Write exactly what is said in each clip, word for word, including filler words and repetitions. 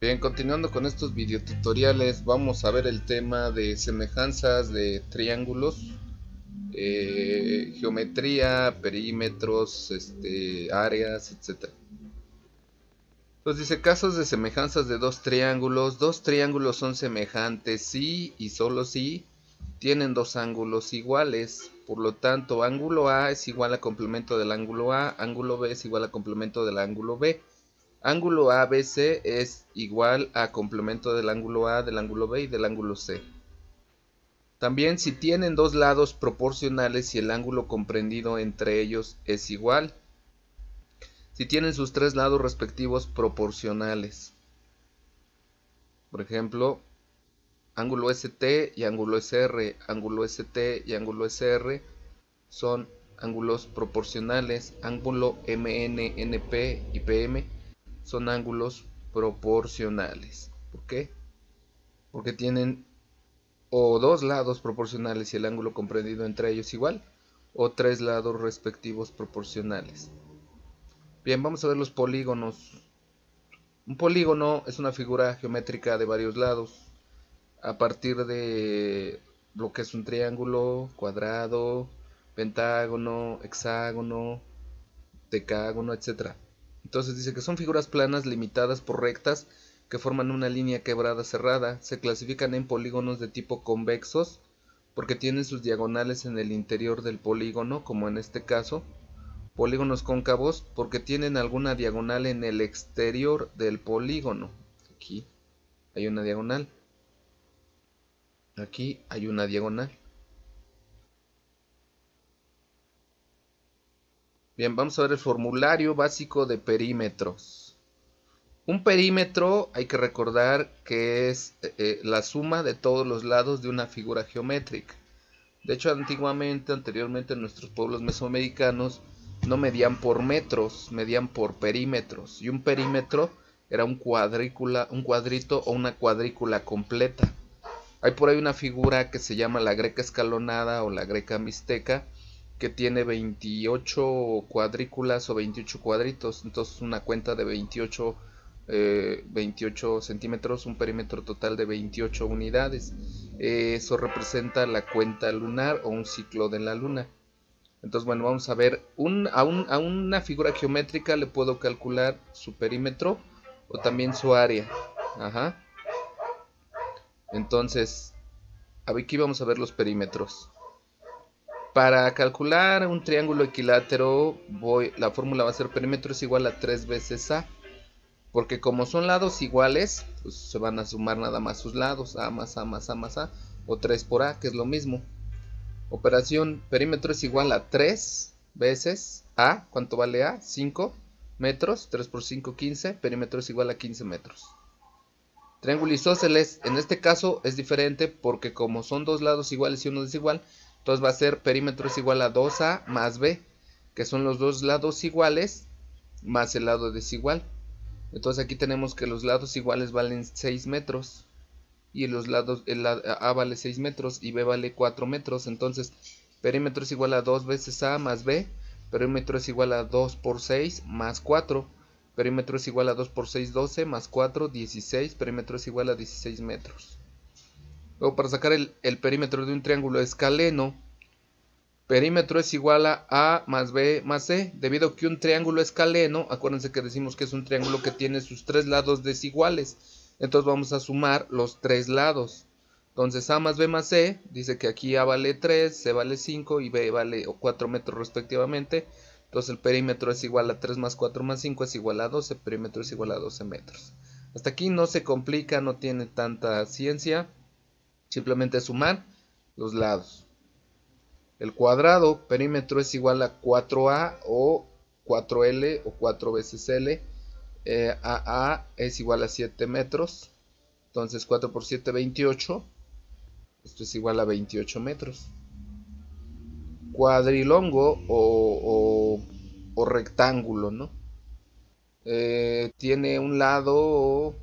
Bien, continuando con estos videotutoriales, vamos a ver el tema de semejanzas de triángulos, eh, geometría, perímetros, este, áreas, etcétera. Entonces dice casos de semejanzas de dos triángulos. Dos triángulos son semejantes si y solo si tienen dos ángulos iguales. Por lo tanto, ángulo A es igual a complemento del ángulo A, ángulo B es igual a complemento del ángulo B. Ángulo A B C es igual a complemento del ángulo A, del ángulo B y del ángulo C. También si tienen dos lados proporcionales y el ángulo comprendido entre ellos es igual. Si tienen sus tres lados respectivos proporcionales. Por ejemplo, ángulo S T y ángulo S R. Ángulo S T y ángulo S R son ángulos proporcionales. Ángulo M N, N P y P M son ángulos proporcionales. ¿Por qué? Porque tienen o dos lados proporcionales y el ángulo comprendido entre ellos igual, o tres lados respectivos proporcionales. Bien, vamos a ver los polígonos. Un polígono es una figura geométrica de varios lados, a partir de lo que es un triángulo, cuadrado, pentágono, hexágono, decágono, etcétera. Entonces dice que son figuras planas limitadas por rectas que forman una línea quebrada cerrada. Se clasifican en polígonos de tipo convexos porque tienen sus diagonales en el interior del polígono, como en este caso. Polígonos cóncavos porque tienen alguna diagonal en el exterior del polígono. Aquí hay una diagonal. Aquí hay una diagonal. Bien, vamos a ver el formulario básico de perímetros. Un perímetro, hay que recordar que es eh, la suma de todos los lados de una figura geométrica. De hecho, antiguamente, anteriormente, nuestros pueblos mesoamericanos no medían por metros, medían por perímetros. Y un perímetro era un cuadrícula, un cuadrito o una cuadrícula completa. Hay por ahí una figura que se llama la greca escalonada o la greca mixteca, que tiene veintiocho cuadrículas o veintiocho cuadritos. Entonces una cuenta de veintiocho, eh, veintiocho centímetros, un perímetro total de veintiocho unidades. Eh, eso representa la cuenta lunar o un ciclo de la luna. Entonces, bueno, vamos a ver, un, a, un, a una figura geométrica le puedo calcular su perímetro o también su área. Ajá. Entonces, aquí vamos a ver los perímetros. Para calcular un triángulo equilátero, voy, la fórmula va a ser perímetro es igual a tres veces A. Porque como son lados iguales, pues se van a sumar nada más sus lados, A más A más A más A, o tres por A, que es lo mismo. Operación perímetro es igual a tres veces A. ¿Cuánto vale A? cinco metros. tres por cinco, quince. Perímetro es igual a quince metros. Triángulo isósceles, en este caso es diferente porque como son dos lados iguales y uno desigual, entonces va a ser perímetro es igual a dos A más B, que son los dos lados iguales más el lado desigual. Entonces aquí tenemos que los lados iguales valen seis metros. Y los lados, el A vale seis metros y B vale cuatro metros. Entonces perímetro es igual a dos veces A más B. Perímetro es igual a dos por seis más cuatro. Perímetro es igual a dos por seis, doce, más cuatro, dieciséis. Perímetro es igual a dieciséis metros. Luego, para sacar el, el perímetro de un triángulo escaleno, perímetro es igual a A más B más C. Debido a que un triángulo escaleno, acuérdense que decimos que es un triángulo que tiene sus tres lados desiguales. Entonces vamos a sumar los tres lados. Entonces A más B más C, dice que aquí A vale tres, C vale cinco y B vale cuatro metros respectivamente. Entonces el perímetro es igual a tres más cuatro más cinco es igual a doce, perímetro es igual a doce metros. Hasta aquí no se complica, no tiene tanta ciencia, simplemente sumar los lados. El cuadrado, perímetro es igual a cuatro A o cuatro L o cuatro veces L. Eh, A A es igual a siete metros. Entonces cuatro por siete, veintiocho. Esto es igual a veintiocho metros. Cuadrilongo o, o, o rectángulo, ¿no? Eh, tiene un lado,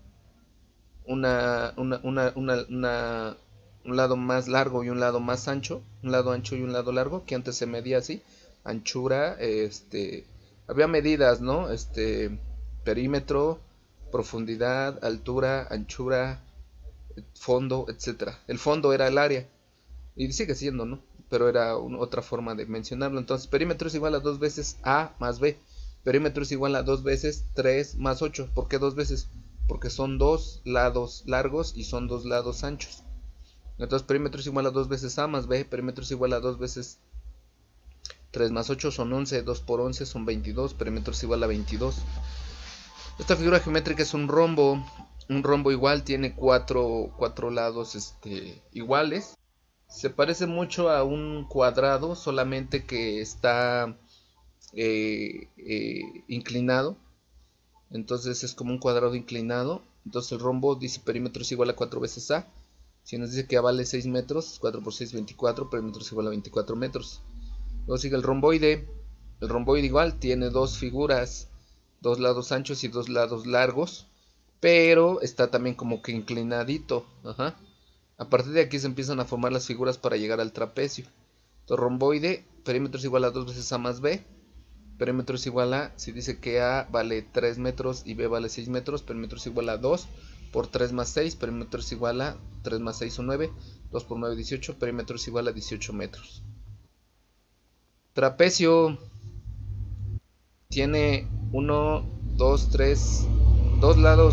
una, una, una, una, una, un lado más largo y un lado más ancho. Un lado ancho y un lado largo, que antes se medía así. Anchura, este, había medidas, ¿no? Este, perímetro, profundidad, altura, anchura, fondo, etcétera. El fondo era el área y sigue siendo, ¿no? Pero era un, otra forma de mencionarlo. Entonces perímetro es igual a dos veces A más B. Perímetro es igual a dos veces tres más ocho. ¿Por qué dos veces? Porque son dos lados largos y son dos lados anchos. Entonces perímetro es igual a dos veces A más B. Perímetro es igual a dos veces tres más ocho son once. dos por once son veintidós. Perímetro es igual a veintidós. Esta figura geométrica es un rombo. Un rombo igual tiene cuatro, cuatro lados este, iguales. Se parece mucho a un cuadrado, solamente que está eh, eh, inclinado. Entonces es como un cuadrado inclinado. Entonces el rombo dice perímetro es igual a cuatro veces A. Si nos dice que A vale seis metros, cuatro por seis, veinticuatro. Perímetro es igual a veinticuatro metros. Luego sigue el romboide. El romboide igual tiene dos figuras, dos lados anchos y dos lados largos, pero está también como que inclinadito. Ajá. A partir de aquí se empiezan a formar las figuras para llegar al trapecio. Entonces romboide, perímetro es igual a dos veces A más B. Perímetro es igual a, si dice que A vale tres metros y B vale seis metros, perímetro es igual a dos por tres más seis, perímetro es igual a tres más seis son nueve, dos por nueve dieciocho, perímetro es igual a dieciocho metros. Trapecio tiene uno, dos, tres, dos lados,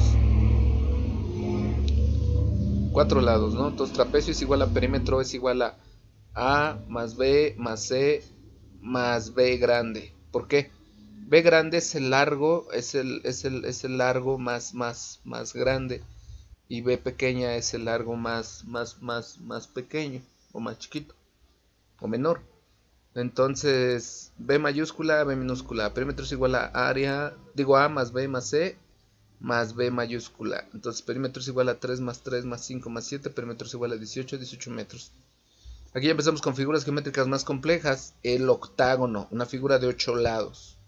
cuatro lados, ¿no? Entonces trapecio es igual a perímetro es igual a A más B más C más B grande. ¿Por qué? B grande es el largo, es el, es el, es el largo más, más, más grande, y B pequeña es el largo más, más, más, más pequeño, o más chiquito, o menor. Entonces B mayúscula, B minúscula, perímetro es igual a área, digo A más B más C más B mayúscula. Entonces perímetro es igual a tres más tres más cinco más siete, perímetro es igual a dieciocho, dieciocho metros. Aquí ya empezamos con figuras geométricas más complejas. El octágono, una figura de ocho lados.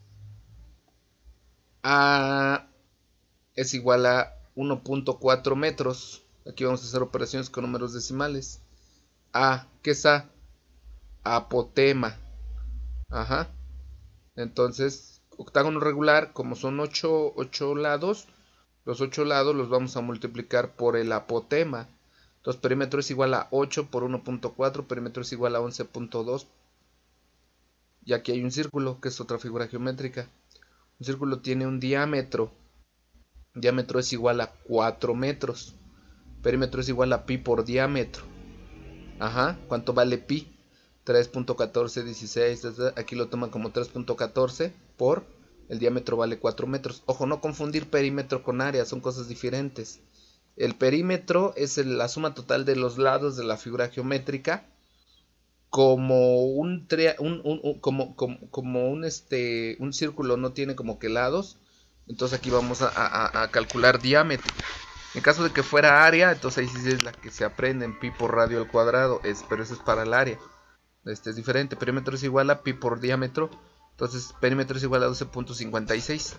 A es igual a uno punto cuatro metros. Aquí vamos a hacer operaciones con números decimales. A, ¿qué es A? Apotema. Ajá. Entonces, octágono regular, como son ocho, ocho lados, los ocho lados los vamos a multiplicar por el apotema. Entonces perímetro es igual a ocho por uno punto cuatro, perímetro es igual a once punto dos. Y aquí hay un círculo, que es otra figura geométrica. Un círculo tiene un diámetro. El diámetro es igual a cuatro metros. Perímetro es igual a pi por diámetro. Ajá, ¿cuánto vale pi? tres punto catorce dieciséis, aquí lo toman como tres punto catorce por el diámetro vale cuatro metros. Ojo, no confundir perímetro con área, son cosas diferentes. El perímetro es el, la suma total de los lados de la figura geométrica. Como un, un, un, un como, como, como un este un círculo no tiene como que lados, entonces aquí vamos a, a, a calcular diámetro. En caso de que fuera área, entonces ahí sí es la que se aprende en pi por radio al cuadrado, es, pero eso es para el área. Este es diferente. Perímetro es igual a pi por diámetro, entonces perímetro es igual a doce punto cincuenta y seis.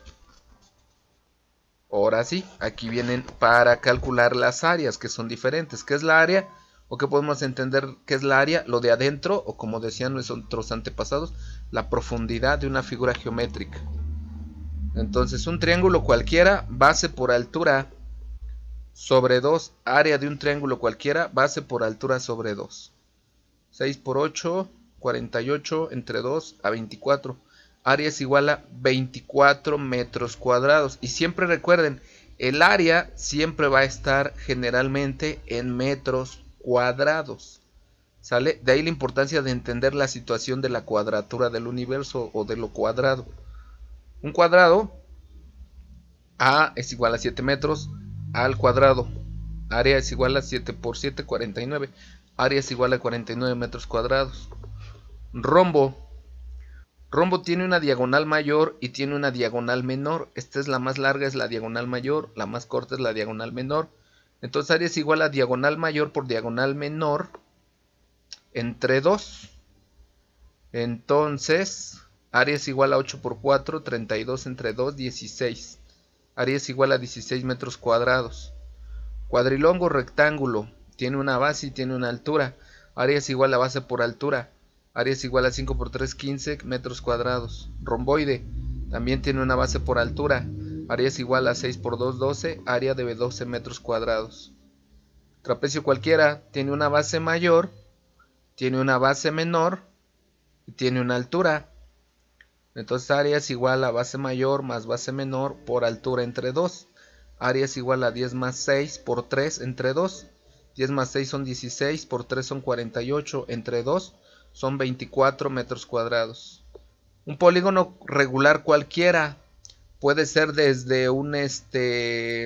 Ahora sí, aquí vienen para calcular las áreas, que son diferentes. ¿Qué es la área? ¿O qué podemos entender qué es la área? Lo de adentro, o como decían nuestros antepasados, la profundidad de una figura geométrica. Entonces, un triángulo cualquiera, base por altura sobre dos, área de un triángulo cualquiera, base por altura sobre dos. seis por ocho, cuarenta y ocho, entre dos a veinticuatro. Área es igual a veinticuatro metros cuadrados. Y siempre recuerden, el área siempre va a estar generalmente en metros cuadrados. ¿Sale? De ahí la importancia de entender la situación de la cuadratura del universo o de lo cuadrado. Un cuadrado, A es igual a siete metros, A al cuadrado. Área es igual a siete por siete, cuarenta y nueve. Área es igual a cuarenta y nueve metros cuadrados. Rombo. Rombo tiene una diagonal mayor y tiene una diagonal menor. Esta es la más larga, es la diagonal mayor. La más corta es la diagonal menor. Entonces área es igual a diagonal mayor por diagonal menor entre dos. Entonces área es igual a ocho por cuatro, treinta y dos entre dos, dieciséis. Área es igual a dieciséis metros cuadrados. Cuadrilongo rectángulo. Tiene una base y tiene una altura. Área es igual a base por altura. Área es igual a cinco por tres, quince metros cuadrados. Romboide también tiene una base por altura. Área es igual a seis por dos, doce. Área de doce metros cuadrados. Trapecio cualquiera tiene una base mayor, tiene una base menor y tiene una altura. Entonces área es igual a base mayor más base menor por altura entre dos. Área es igual a diez más seis por tres entre dos. diez más seis son dieciséis, por tres son cuarenta y ocho, entre dos son veinticuatro metros cuadrados. Un polígono regular cualquiera puede ser desde un, este,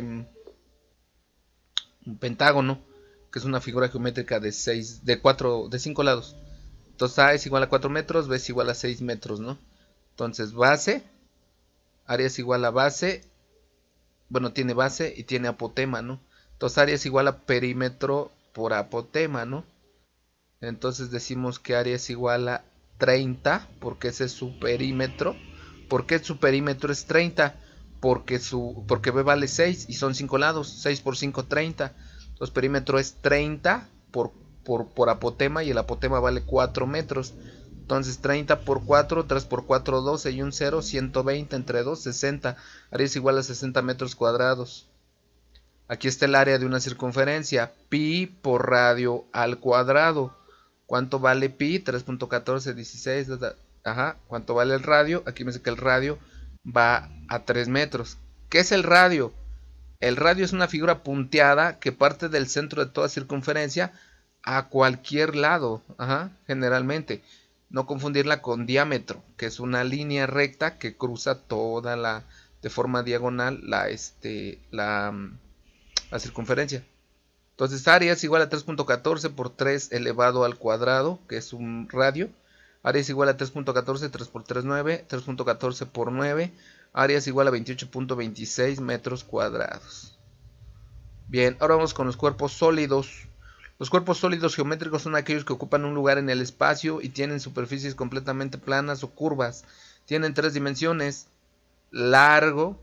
un pentágono, que es una figura geométrica de seis, de cuatro, de cinco lados. Entonces A es igual a cuatro metros, B es igual a seis metros, ¿no? Entonces base, área es igual a base, bueno, tiene base y tiene apotema, ¿no? Entonces área es igual a perímetro por apotema, ¿no? Entonces decimos que área es igual a treinta, porque ese es su perímetro. ¿Por qué su perímetro es treinta? Porque, su, porque B vale seis y son cinco lados, seis por cinco, treinta. Entonces perímetro es treinta por, por, por apotema y el apotema vale cuatro metros. Entonces treinta por cuatro, tres por cuatro, doce y un cero, ciento veinte entre dos, sesenta. Área es igual a sesenta metros cuadrados. Aquí está el área de una circunferencia, pi por radio al cuadrado. ¿Cuánto vale pi? tres punto catorce dieciséis. Ajá. ¿Cuánto vale el radio? Aquí me dice que el radio va a tres metros. ¿Qué es el radio? El radio es una figura punteada que parte del centro de toda circunferencia a cualquier lado. Ajá. Generalmente. No confundirla con diámetro, que es una línea recta que cruza toda la, de forma diagonal, la, este, la, la circunferencia. Entonces área es igual a tres punto catorce por tres elevado al cuadrado, que es un radio. Área es igual a tres punto catorce, tres por tres, nueve, tres punto catorce por nueve. Área es igual a veintiocho punto veintiséis metros cuadrados. Bien, ahora vamos con los cuerpos sólidos. Los cuerpos sólidos geométricos son aquellos que ocupan un lugar en el espacio y tienen superficies completamente planas o curvas. Tienen tres dimensiones: largo,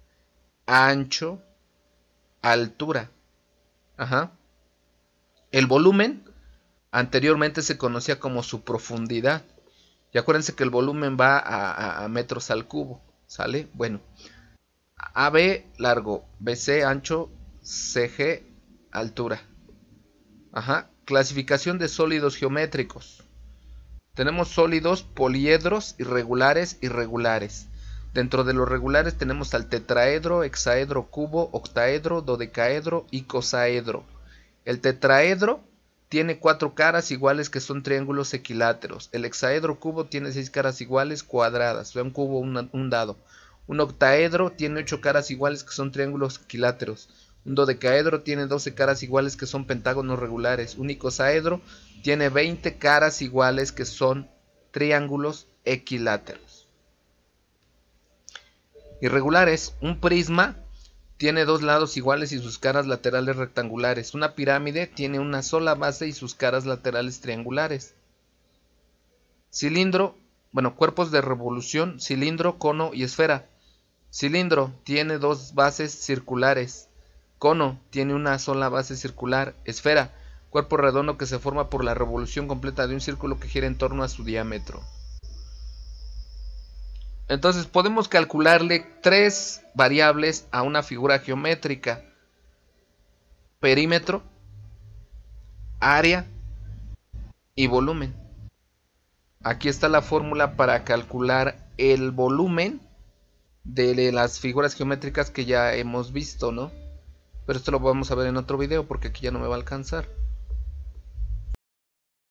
ancho, altura. Ajá. El volumen anteriormente se conocía como su profundidad. Y acuérdense que el volumen va a, a, a metros al cubo. ¿Sale? Bueno. A B largo, B C ancho, C G altura. Ajá. Clasificación de sólidos geométricos. Tenemos sólidos poliedros, irregulares, irregulares. Dentro de los regulares tenemos al tetraedro, hexaedro, cubo, octaedro, dodecaedro y cosaedro. El tetraedro tiene cuatro caras iguales que son triángulos equiláteros. El hexaedro cubo tiene seis caras iguales cuadradas. O sea, un cubo, una, un dado. Un octaedro tiene ocho caras iguales que son triángulos equiláteros. Un dodecaedro tiene doce caras iguales que son pentágonos regulares. Un icosaedro tiene veinte caras iguales que son triángulos equiláteros. Irregulares. Un prisma tiene dos lados iguales y sus caras laterales rectangulares. Una pirámide tiene una sola base y sus caras laterales triangulares. Cilindro, bueno, cuerpos de revolución, cilindro, cono y esfera. Cilindro tiene dos bases circulares. Cono tiene una sola base circular. Esfera, cuerpo redondo que se forma por la revolución completa de un círculo que gira en torno a su diámetro. Entonces podemos calcularle tres variables a una figura geométrica: perímetro, área y volumen. Aquí está la fórmula para calcular el volumen de las figuras geométricas que ya hemos visto, ¿no? Pero esto lo vamos a ver en otro video porque aquí ya no me va a alcanzar.